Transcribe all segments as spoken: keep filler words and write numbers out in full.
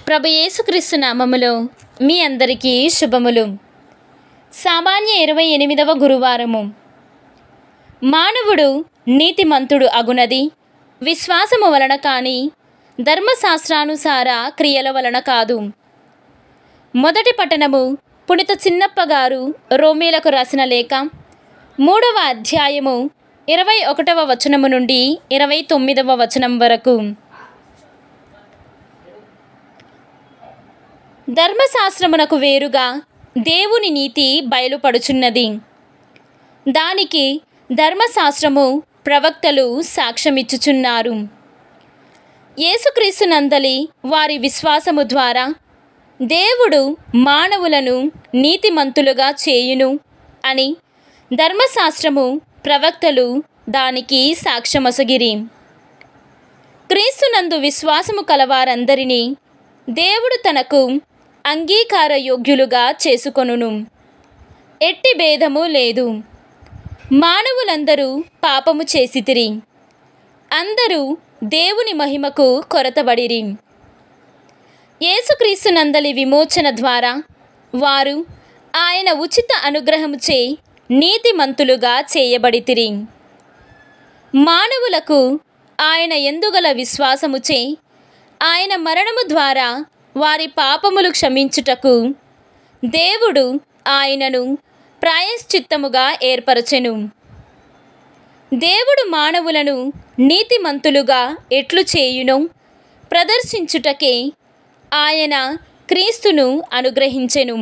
ప్రభు యేసుక్రీస్తు నామములో మీ అందరికీ శుభములు. సామాన్య ఇరవై ఎనిమిదవ గురువారము. మానవుడు నీతిమంతుడు అగునది విశ్వాసము వలన కానీ ధర్మశాస్త్రానుసార క్రియల వలన కాదు. మొదటి పట్టణము పునిత చిన్నప్ప గారు రోమీలకు రాసిన లేఖ మూడవ అధ్యాయము ఇరవై ఒకటవ వచనము నుండి ఇరవై తొమ్మిదవ వచనం వరకు. ధర్మశాస్త్రమునకు వేరుగా దేవుని నీతి బయలుపడుచున్నది. దానికి ధర్మశాస్త్రము ప్రవక్తలు సాక్ష్యమిచ్చుచున్నారు. యేసుక్రీస్తునందలి వారి విశ్వాసము ద్వారా దేవుడు మానవులను నీతిమంతులుగా చేయును అని ధర్మశాస్త్రము ప్రవక్తలు దానికి సాక్ష్యమొసగిరి. క్రీస్తునందు విశ్వాసము కలవారందరినీ దేవుడు తనకు అంగీకార యోగ్యులుగా చేసుకొనును. ఎట్టి భేదము లేదు. మానవులందరూ పాపము చేసితిరి, అందరూ దేవుని మహిమకు కొరతబడిరి. యేసుక్రీస్తునందలి విమోచన ద్వారా వారు ఆయన ఉచిత అనుగ్రహముచే నీతిమంతులుగా చేయబడితిరి. మానవులకు ఆయన యందుగల విశ్వాసముచే ఆయన మరణము ద్వారా వారి పాపములు క్షమించుటకు దేవుడు ఆయనను ప్రాయశ్చిత్తముగా ఏర్పరచెను. దేవుడు మానవులను నీతిమంతులుగా ఎట్లు చేయునో ప్రదర్శించుటకే ఆయన క్రీస్తును అనుగ్రహించెను.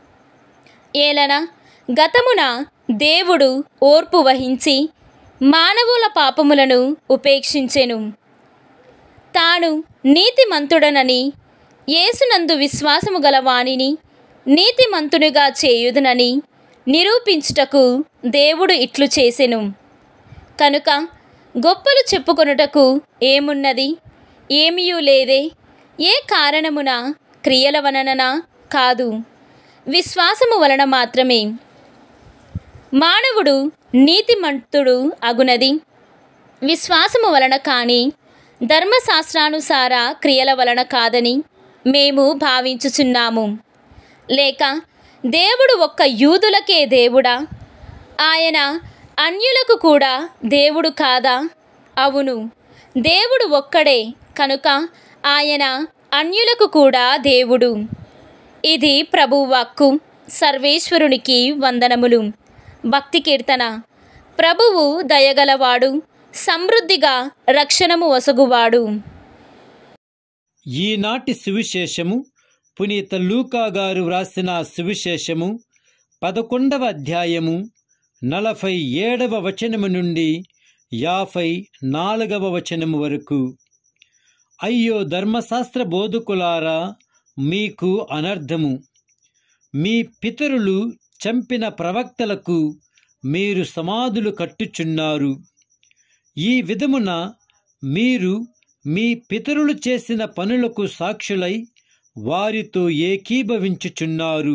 ఏలన గతమున దేవుడు ఓర్పు వహించి మానవుల పాపములను ఉపేక్షించెను. తాను నీతిమంతుడనని యేసునందు విశ్వాసము గల వానిని నీతిమంతునిగా చేయుదునని నిరూపించుటకు దేవుడు ఇట్లు చేసెను. కనుక గొప్పలు చెప్పుకొనుటకు ఏమున్నది? ఏమీయూ లేదే. ఏ కారణమున? క్రియల వలన కాదు, విశ్వాసము వలన మాత్రమే. మానవుడు నీతిమంతుడు అగునది విశ్వాసము వలన కానీ ధర్మశాస్త్రానుసార క్రియల వలన కాదని మేము భావించుచున్నాము. లేక దేవుడు ఒక్క యూదులకే దేవుడా? ఆయన అన్యులకు కూడా దేవుడు కాదా? అవును, దేవుడు ఒక్కడే కనుక ఆయన అన్యులకు కూడా దేవుడు. ఇది ప్రభువు వాక్కు. సర్వేశ్వరునికి వందనములు. భక్తి కీర్తన. ప్రభువు దయగలవాడు, సమృద్ధిగా రక్షణము వసగువాడు. ఈనాటి సువిశేషము పునీత లూకా గారు వ్రాసిన సువిశేషము పదకొండవ అధ్యాయము నలభై ఏడవ వచనము నుండి యాభై నాలుగవ వచనము వరకు. అయ్యో ధర్మశాస్త్ర బోధకులారా, మీకు అనర్థము! మీ పితరులు చంపిన ప్రవక్తలకు మీరు సమాధులు కట్టుచున్నారు. ఈ విధమున మీరు మీ పితరులు చేసిన పనులకు సాక్షులై వారితో ఏకీభవించుచున్నారు.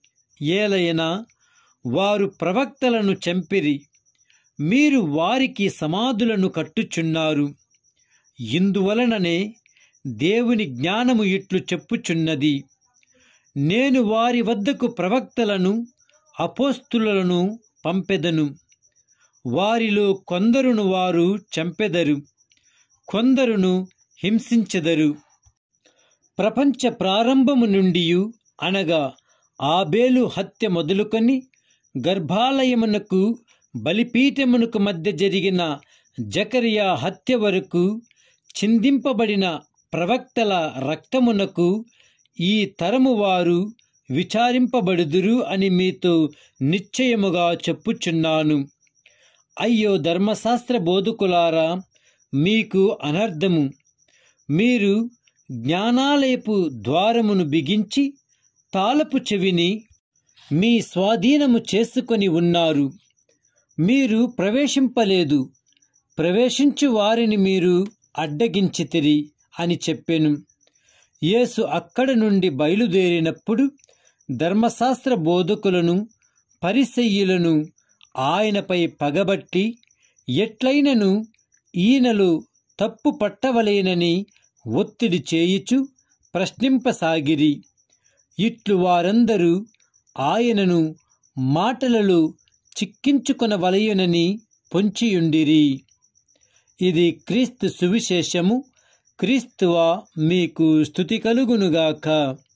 ఏలైనా వారు ప్రవక్తలను చంపిరి, మీరు వారికి సమాధులను కట్టుచున్నారు. ఇందువలననే దేవుని జ్ఞానము ఇట్లు చెప్పుచున్నది, నేను వారి వద్దకు ప్రవక్తలను అపోస్తులను పంపెదను. వారిలో కొందరును వారు చంపెదరు, కొందరును హింసించెదరు. ప్రపంచ ప్రారంభము నుండి అనగా ఆబేలు హత్య మొదలుకొని గర్భాలయమునకు బలిపీఠమునకు మధ్య జరిగిన జకరియా హత్య వరకు చిందింపబడిన ప్రవక్తల రక్తమునకు ఈ తరము వారు విచారింపబడుదురు అని మీతో నిశ్చయముగా చెప్పుచున్నాను. అయ్యో ధర్మశాస్త్ర బోధకులారా, మీకు అనర్థము! మీరు జ్ఞానాలయపు ద్వారమును బిగించి తాళపు చెవిని మీ స్వాధీనము చేసుకొని ఉన్నారు. మీరు ప్రవేశింపలేదు, ప్రవేశించు వారిని మీరు అడ్డగించితిరి అని చెప్పెను. యేసు అక్కడ నుండి బయలుదేరినప్పుడు ధర్మశాస్త్ర బోధకులను పరిసయ్యులను ఆయనపై పగబట్టి ఎట్లైనను ఈయనలు తప్పు పట్టవలేనని ఒత్తిడి చేయుచు ప్రశ్నింపసాగిరి. ఇట్లు వారందరూ ఆయనను మాటలలో చిక్కించుకొనవలయునని పొంచియుండిరి. ఇది క్రీస్తు సువిశేషము. క్రీస్తువా మీకు స్తుతి కలుగునుగాక.